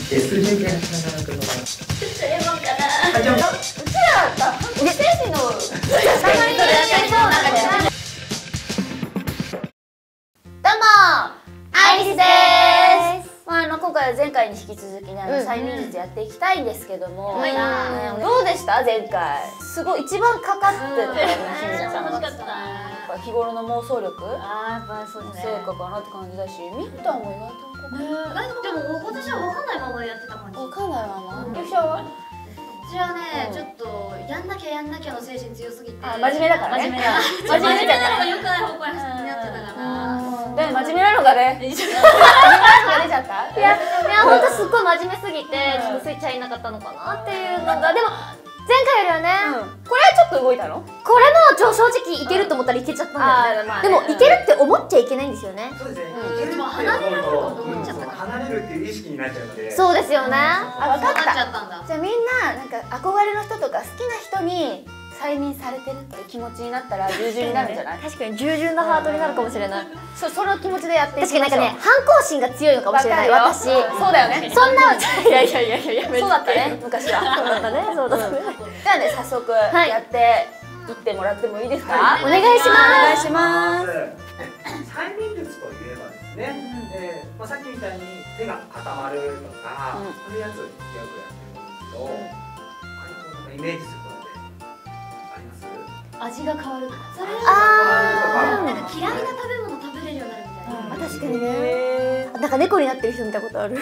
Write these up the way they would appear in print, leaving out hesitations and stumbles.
SJ87 くんの番。 ちょっとエモかな。 あ、じゃあ、 うちらだった。精神のたまにどうもアイリスです。今回は前回に引き続きね、催眠術やっていきたいんですけども、どうでした前回？すごい一番かかってたよね、ひみちゃん。 楽しかったな。 日頃の妄想力？ やっぱそうですね。 成果かなって感じだし、ミッターも意外とでも私は分かんないままやってた感じ。 わかんないまま。よっしゃは？ 私はね、ちょっとやんなきゃの精神強すぎて。 真面目だからね。 真面目なのが良くない方向になっちゃったから。 で、真面目なのがね。真面目なのが出ちゃった？ いや本当すっごい真面目すぎてちょっとスイッチ入んなかったのかなっていうのが、でも前回よりはね、 これはちょっと動いたの？ これも正直いけると思ったらいけちゃったんだよね。でもいけるって思っちゃいけないんですよね。 そうですね。いけるって思うと、離れるっていう意識になっちゃうので。 そうですよね。 あ、分かった。 ちゃったんだ。 じゃあみんななんか憧れの人とか好きな人に催眠されてるって気持ちになったら従順になるんじゃない？ 確かに従順なハートになるかもしれない。 その気持ちでやっていきましょう。 確かになんかね、反抗心が強いのかもしれない私。 そうだよね。 そんな、いやそうだったね、昔は。 そうだったね、そうだったね。 じゃあね、早速やっていってもらってもいいですか？ お願いします。 お願いします。 催眠術といえばですね、さっきみたいに手が固まるとか、そういうやつをよくやってるんですけど、イメージすることってあります？ 味が変わるとか。それあなんか嫌いな食べ物食べれるようになるみたいな。 確かにね。なんか猫になってる人見たことある。 いい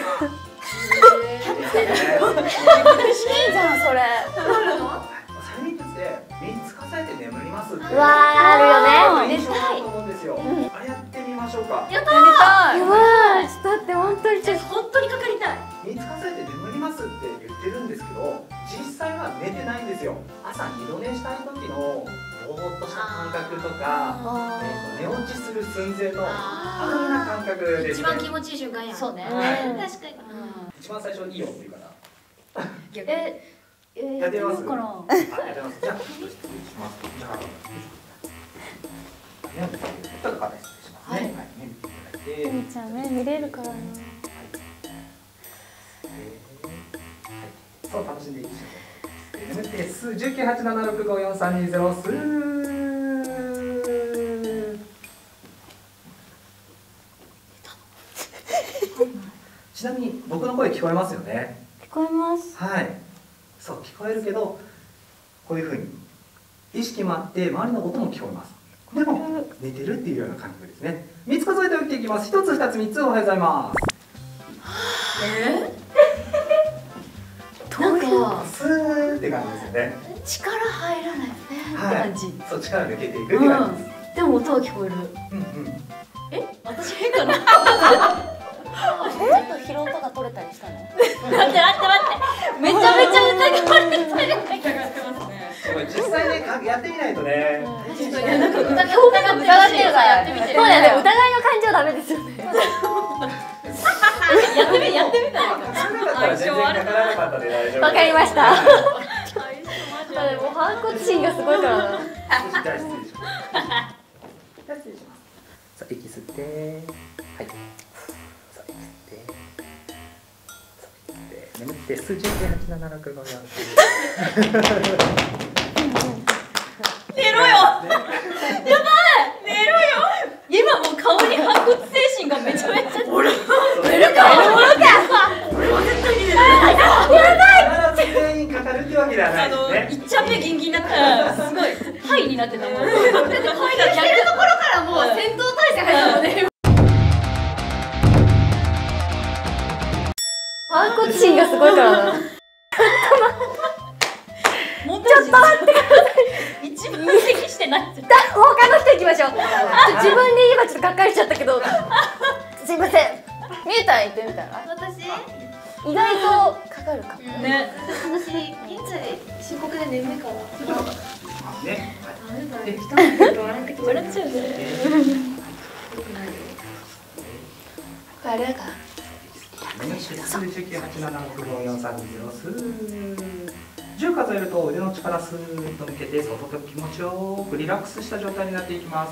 じゃんそれ。 催眠術で身につかされて眠りますって。 うわー、あるよね。 印象あると思うんですよ。あれやってみましょうか。 やったやりたい。 やばい、ちょっと待って、本当に本当にかかりたい。 身につかされて眠りますって言ってるんですけど、実際は寝てないんですよ。朝二度寝したい時のぼーっとした感覚とか、寝落ちする寸前のあんな感覚ですね。 一番気持ちいい瞬間やん。そうね。確かに。 一番最初いいよっていう方。 ややってみます。 かな。 やってます。じゃあ失礼します。じゃあちょっと肩失礼しますね。はい。見ていただいて。 みちゃんね、見れるからな。 そう楽しんでいきましょう。眠って数1987654320スちなみに僕の声聞こえますよね。 聞こえます。 はい。そう聞こえるけど、こういう風に意識もあって周りの音も聞こえます。でも寝てるっていうような感覚ですね。3つ数えておいていきます。1つ2つ3つおはようございます。 なんかスーって感じですよね。 力入らないねはい。 って感じ。 そう力抜けていくって感じです。 でも音は聞こえる。私変かな。 ちょっと疲労とか取れたりしたの？ 待ってめちゃめちゃ疑われてる。 実際ねやってみないとね。 なんか疑ってるからやってみて。 そうだよね、疑いの感情はダメですよね。 やってみたら。 相性悪くなかったで大丈夫。 わかりました。もう反骨心がすごいからな。 じゃあ失礼します。さあ息吸って、はい。さあ息吸って、さあ息吸って眠って数19876543。 寝ろよ。やばい。寝ろよ。今もう顔に反骨精神がめちゃめちゃ。俺寝るか。俺は絶対に寝る。やばい。 必ず全員かかるってわけではないですね。 一丁目ギンギンになったらすごいハイになってたもん。だってハイが逆のところからもう戦闘態勢入ったもんね。 反骨心がすごいからな。 ちょっと待ってください。一番適してない。 他の人行きましょう。自分で今ちょっとがっかりしちゃったけど、すいません。 みゆたん言ってみたら？ 私意外とかかるかも。 ね。私現在深刻で眠いから。 ね。 笑っちゃうね。 あれか。 数1987654320スー。10数えると腕の力スーッと抜けて、とても気持ちよくリラックスした状態になっていきます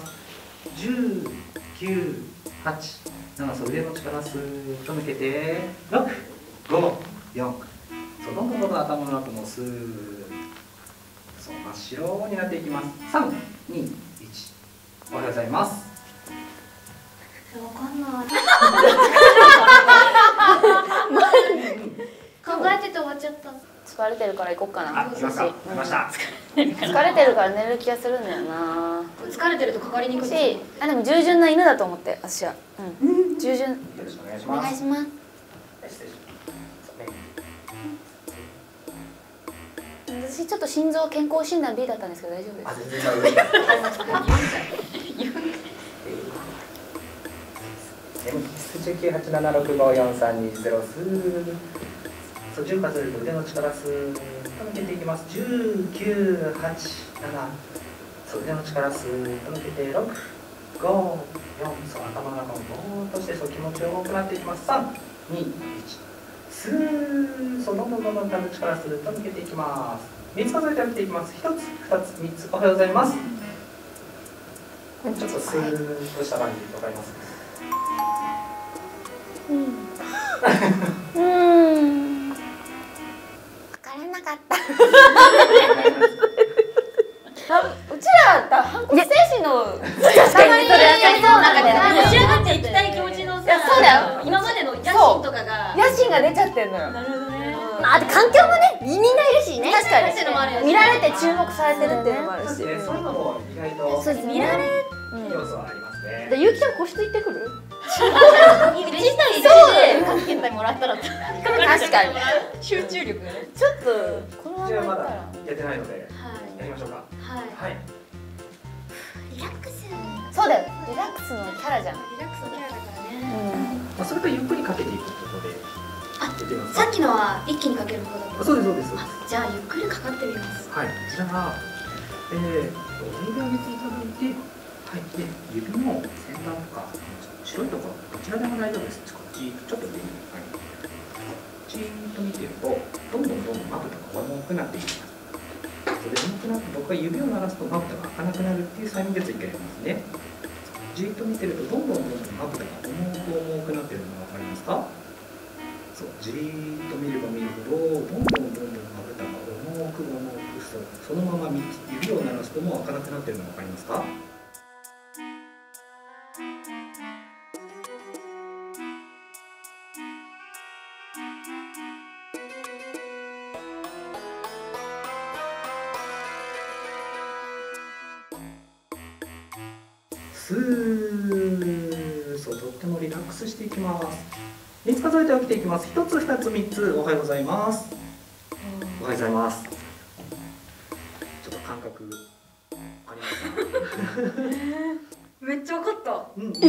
。10、9、8、7、腕の力スーッと抜けて、6、5、 4、そうどんどん頭の中もスーッそう真っ白になっていきます。3、2、1、おはようございます。 わかんない。考えてて終わっちゃった。 疲れてるから行こうかな。 あ、来ますか。来ました。 疲れてるから寝る気がするんだよな。 疲れてるとかかりにくい。 し、あ、でも従順な犬だと思って私は。従順。 よろしくお願いしおます。 願いします。 失礼します。 私ちょっと心臓健康診断 B だったんですけど大丈夫ですあ、全然大丈夫です。1987654320そう10数えると腕の力スーッと抜けていきます。10、9、8、7そう腕の力スーッと抜けて6、5、4そう頭の中もぼーっとしてそう気持ちよくなっていきます。3、2、1スーそうどんどん体の力スーッと抜けていきます。3つ数えてやっていきます。1つ、2つ、3つおはようございます。ちょっとスーッとした感じわかりますか？ 疲れなかった。うちらだ反骨精神のたまに仕上がっていきたい気持ちのさ、 そうだよ。 今までの野心とかが。 野心が出ちゃってんのよ。 なるほどね。 あと環境もね、みんないるしね。確かにっていうのもあるよね。 見られて注目されてるっていうのもあるし。 そういうのも意外とそうです見られ要素はありますね。 でゆうきちゃん個室行ってくる？ 小さい1で各県体もらったら確かに集中力がね。 ちょっとこのままじゃあまだ行ったらやってないのでやりましょうか。 はい。 はい。 リラックス。 そうだよ。リラックスのキャラじゃん。 リラックスのキャラだからね。 まあそれとゆっくりかけていくことでやってみますか。 さっきのは一気にかける方だった。 そうですそうです。 じゃあゆっくりかかってみます。 はい。じゃあ親指上げていただいて、はい。で指の先端とか白いところどちらでも大丈夫です。こっちちょっと上にじーっと見てるとどんどんまぶたが重くなっていきます。それで重くなって僕が指を鳴らすとまぶたが開かなくなるっていう催眠術一回やりますね。じーっと見てるとどんどんまぶたが重くなっているのが分かりますか？そうじーっと見れば見るほどどんどんまぶたが重くそのまま指を鳴らすともう開かなくなっているのが分かりますか？スーそうとってもリラックスしていきます。3つ数えて起きていきます。1つ2つ3つおはようございます。おはようございます。ちょっと感覚ありますか？ めっちゃ分かった。 すごい。 すごい。 すごい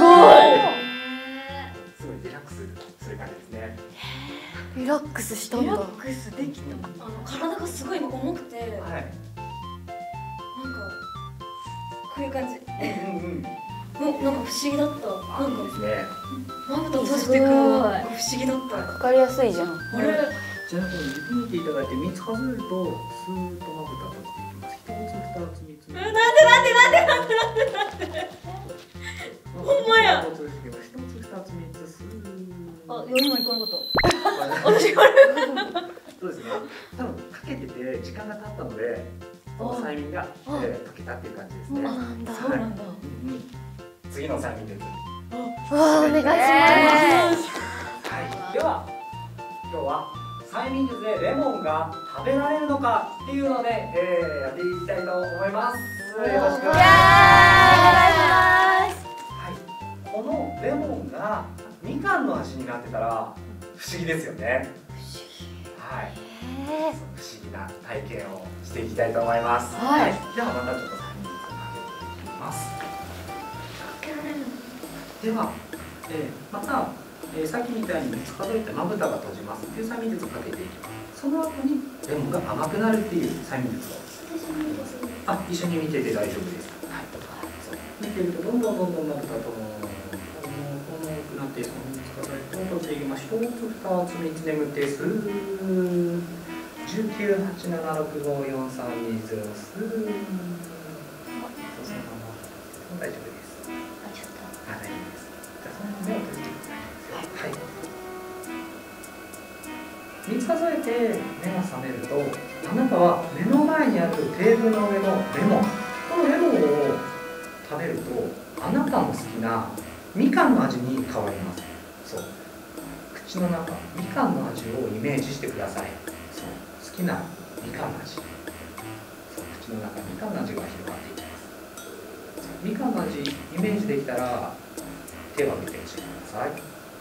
リラックスする感じですね。 リラックスしたんだ。 リラックスできた。体がすごい重くて、 はい。 なんかこういう感じ。なんか不思議だった。なんかですね。 まぶたを閉じていくのが不思議だった。 かかりやすいじゃん。 あれ？ じゃあ指見ていただいて3つ数えるとスーッとまぶたを閉じていきます。1つ2つ3つ。 なんで。ほんまや。 1つ2つ3つスーッ。 あ、4人も行かなかった。 そうですね。多分かけてて時間が経ったので、その催眠がかけたっていう感じですね。 なんだ。 そうなんだ。 次の催眠です。 お願いします。 はい。では今日は催眠術でレモンが食べられるのかっていうので、やっていきたいと思います。よろしくお願いします。はい。このレモンがみかんの味になってたら不思議ですよね。はい。不思議な体験をしていきたいと思います。はい。ではまたちょっと催眠術をかけていきます。では、また、さっきみたいに3つ数えてまぶたが閉じますっていう催眠術をかけていきます。その後にレモンが甘くなるっていう催眠術を一緒に見てて大丈夫です。はい、見てるとどんどんまぶたと重くなって3つ数えて閉じていきます。1つ2つ3つ眠ってスー19、8、7、6、5、4、3、2、0スーそのまま大丈夫です。大丈夫です。じゃあその目を閉じてください。はい。 3つ数えて目が覚めると、あなたは目の前にあるテーブルの上のレモン、このレモンを食べるとあなたの好きなみかんの味に変わります。そう、口の中、みかんの味をイメージしてください。そう、好きなみかんの味、そう、口の中、みかんの味が広がっていきます。みかんの味イメージできたら手を挙げて教えてください。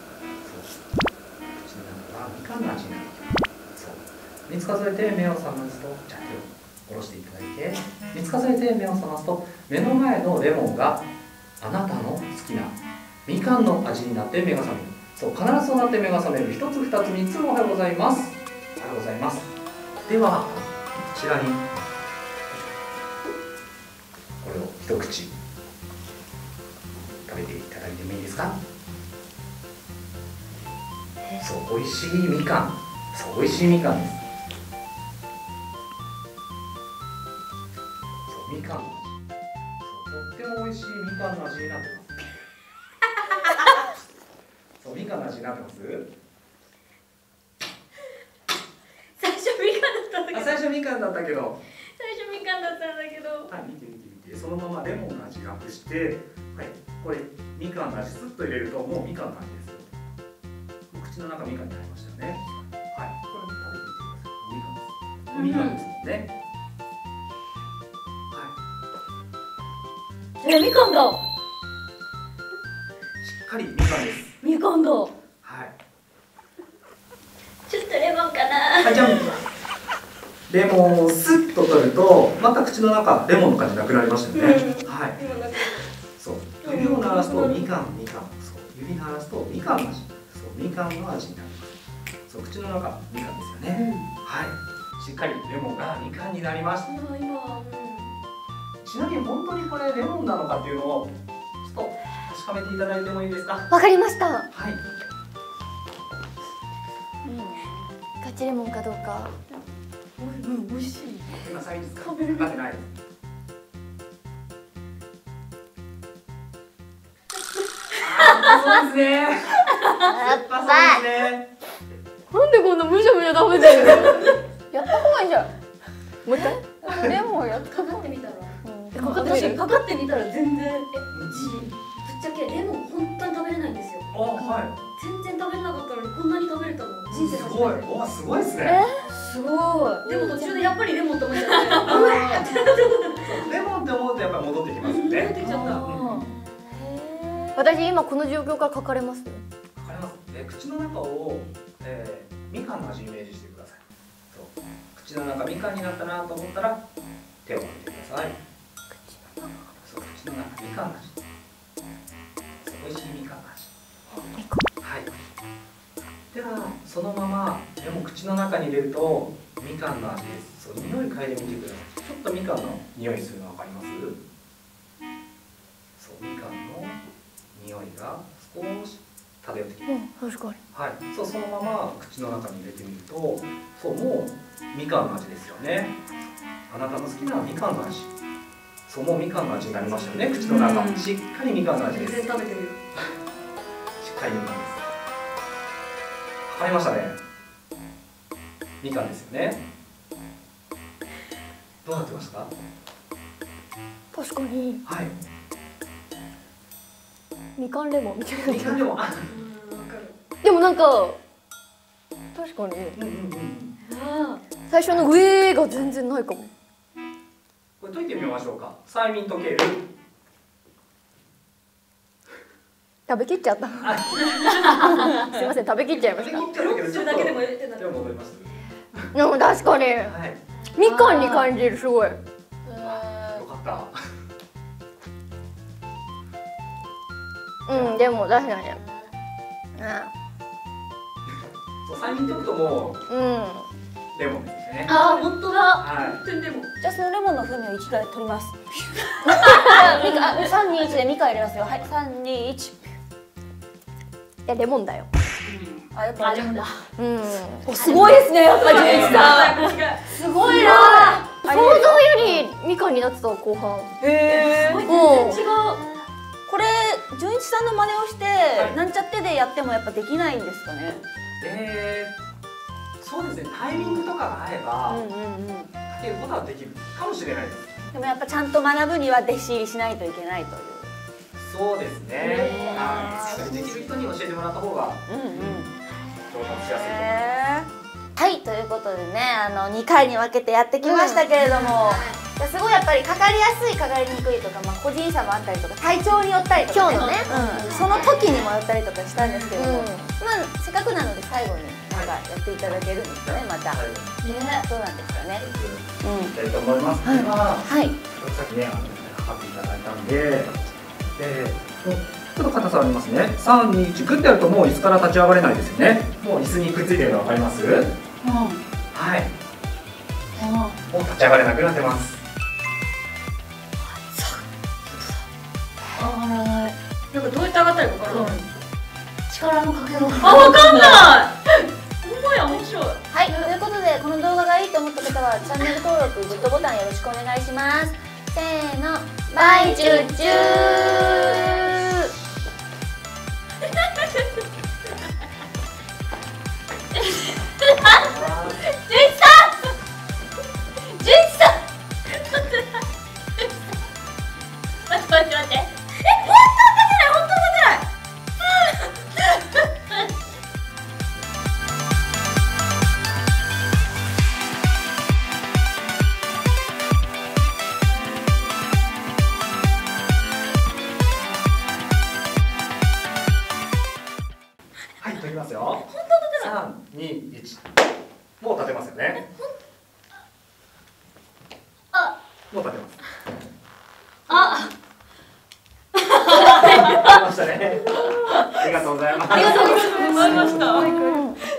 口の中はみかんの味になっていきます。そう、3つ数えて目を覚ますと、じゃあ手を下ろしていただいて、3つ数えて目を覚ますと、目の前のレモンがあなたの好きなみかんの味になって目が覚める。そう、必ずそうなって目が覚める。1つ2つ3つ、おはようございます。おはようございます。ではこちらにこれを一口食べていただいてもいいですか？そう、美味しいみかん。そう、美味しいみかんです。そう、みかんの味。そう、とっても美味しいみかんの味になってます。そう、みかんの味になってます。 最初みかんだったんだけど。 最初みかんだったけど。 最初みかんだったんだけど。 はい、見て見て見て。そのままレモンの味がアップして、はい、これみかんの味スッと入れるともうみかんの味ですよ。口の中みかんになりましたよね。はい、これ食べてみてください。みかんです。みかんですもんね。はい。 みかんだ。 しっかりみかんです。 みかんだ。 はい。 ちょっとレモンかな。 はい、じゃん。レモンをスッと取ると、また口の中レモンの感じなくなりましたよね。はい。そう。指を鳴らすとみかん、みかん。そう。指鳴らすとみかんの味。そう。みかんの味になります。そう。口の中みかんですよね。はい。しっかりレモンがみかんになりました。ちなみに本当にこれレモンなのかっていうのをちょっと確かめていただいてもいいですか？ わかりました。 はい。 ガチレモンかどうか。 美味しい。 今サイズかかってないです。そうですね。 やっそうですね。 なんでこんなむしゃむしゃ食べてるの？やった方がいいじゃん。もう一回。レモンやったかかってみたら。 かかってみる。 かかってみたら全然。ぶっちゃけレモン本当に食べれないんですよ。 あ、はい。 全然食べれなかったのにこんなに食べれたの人生すごい。 初めて。 わ、すごいですね。 すごい。でも途中でやっぱりレモンと思っちゃって。 レモンって思うとやっぱり戻ってきますよね。 戻ってきちゃった。 私今この状況から書かれます。 わかります。口の中を、みかんの味イメージしてください。そう。口の中みかんになったなと思ったら手を挙げてください。そう、口の中みかんの味。美味しいみかんの味。はい。ではそのままでも口の中に入れるとみかんの味です。そう、匂い嗅いでみてください。ちょっとみかんの匂いするの分かります？そう、みかんの匂いが少し漂ってきます。 確かに。 はい。そう、そのまま口の中に入れてみると、そう、もうみかんの味ですよね。あなたの好きなみかんの味。そう、もうみかんの味になりましたよね。口の中、しっかりみかんの味です。 全然食べてるよ。 しっかりみかんです。わかりましたね。みかんですよね。どうなってましたか？ 確かにはい。 みかんレモンみたいな。 みかんでも、あ、 わかる。 でもなんか確かに最初の上が全然ないかも。 これ解いてみましょうか。催眠解ける。 食べきっちゃった。すいません、食べきっちゃいました。 解けちゃうけど、ちょっとだけでも入れてない。 でも戻ります。 でも確かにはい。 みかんに感じる、すごい。 よかった。 でも確かに。 そう、催眠解くともうレモンですね。 ああ、本当だ。 はい。 本当にレモン。 じゃあそのレモンの風味を1回取ります。3、2、1でミカ入れますよ。はい、3、2、1。 いやレモンだよ。 あ、やっぱレモンだ。 すごいですね、やっぱり純一さん。すごいな。 想像よりみかんになってた後半。 へえ。 全然違う。 これ純一さんの真似をして、なんちゃってでやってもやっぱできないんですかね。 そうですね、タイミングとかが合えばかけることはできるかもしれないです。 でもやっぱちゃんと学ぶには弟子入りしないといけないという。 そうですね。できる人に教えてもらった方が上達しやすいと思います。 はい、ということでね、2回に分けてやってきましたけれども、すごいやっぱりかかりやすいかかりにくいとか、個人差もあったりとか、体調によったりとか、 今日のね、 その時にもよったりとかしたんですけども、せっかくなので最後になんかやっていただけるんですかね、また。どうなんですかね。 いきたいと思います。では、さっきね、かかっていただいたんで、ちょっと硬さありますね。3、2、1、グッてやるともう椅子から立ち上がれないですよね。もう椅子にくっついてるの分かります？はい。もう立ち上がれなくなってます。 なんかどうやって上がったらいいか分からない。 力のかけろ。 分かんない。ほんまや、面白い。 はい、ということでこの動画がいいと思った方はチャンネル登録、グッドボタンよろしくお願いします。せーの、バイチュッチュー。 はい、取りますよ。3、2、1。もう立てますよね。もう立てます。立てましたね。ありがとうございます。 ありがとうございました。